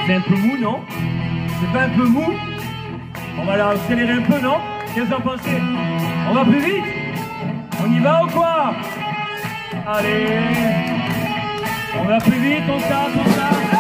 C'est un peu mou, non? C'est pas un peu mou? On va la accélérer un peu, non? Qu'est-ce que vous en pensez? On va plus vite? On y va ou quoi? Allez! On va plus vite, on tape, on tape!